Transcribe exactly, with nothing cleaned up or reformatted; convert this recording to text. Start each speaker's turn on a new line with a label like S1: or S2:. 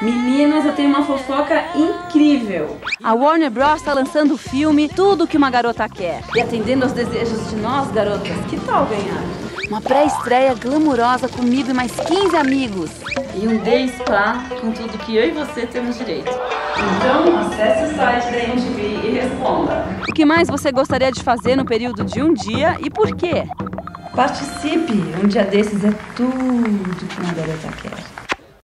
S1: Meninas, eu tenho uma fofoca incrível.
S2: A Warner Bros. Está lançando o filme Tudo Que Uma Garota Quer.
S1: E atendendo aos desejos de nós, garotas, que tal ganhar?
S2: Uma pré-estreia glamurosa comigo e mais quinze amigos.
S1: E um day spa com tudo que eu e você temos direito. Então, acesse o site da M T V e responda.
S2: O que mais você gostaria de fazer no período de um dia e por quê?
S1: Participe! Um dia desses é tudo que uma garota quer.